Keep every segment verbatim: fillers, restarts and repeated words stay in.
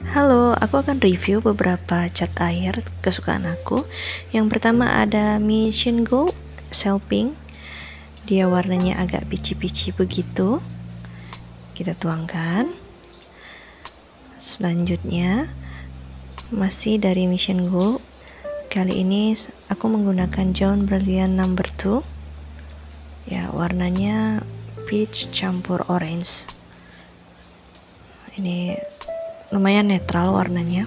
Halo, aku akan review beberapa cat air kesukaan aku. Yang pertama ada Mission Gold Cell Pink. Dia warnanya agak pici-pici begitu. Kita tuangkan. Selanjutnya masih dari Mission Gold. Kali ini aku menggunakan Jaune Brilliant number two. Ya, warnanya peach campur orange. Ini lumayan netral warnanya.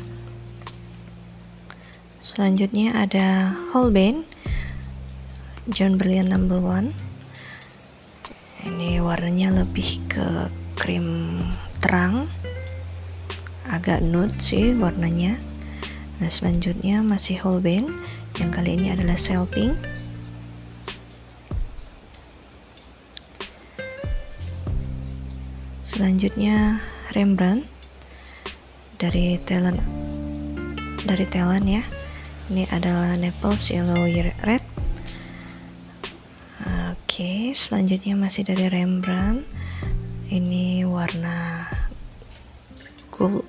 Selanjutnya ada Holbein Jaune Brilliant number one. Ini warnanya lebih ke krim terang, agak nude sih warnanya. Nah, selanjutnya masih Holbein, yang kali ini adalah Cell Pink. Selanjutnya Rembrandt dari talent dari talent ya. Ini adalah Naples Yellow Red. Oke, selanjutnya masih dari Rembrandt. Ini warna Gold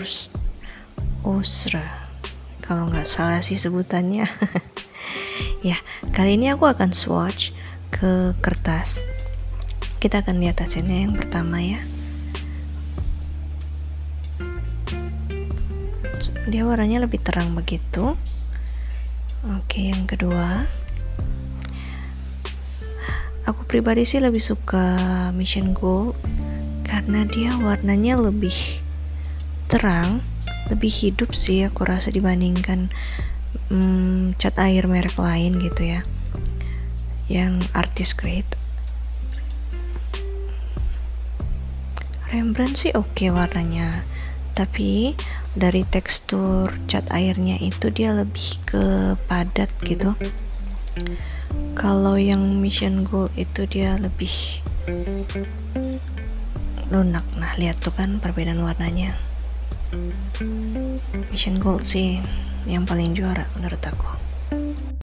Ochre, kalau nggak salah sih sebutannya. Ya, kali ini aku akan swatch ke kertas. Kita akan lihat hasilnya. Yang pertama ya, dia warnanya lebih terang begitu. Oke, yang kedua, aku pribadi sih lebih suka Mission Gold karena dia warnanya lebih terang, lebih hidup sih aku rasa dibandingkan hmm, cat air merek lain gitu ya, yang artist grade. Rembrandt sih oke okay warnanya, tapi dari tekstur cat airnya itu dia lebih ke padat gitu. Kalau yang Mission Gold itu dia lebih lunak. Nah, lihat tuh kan perbedaan warnanya. Mission Gold sih yang paling juara menurut aku.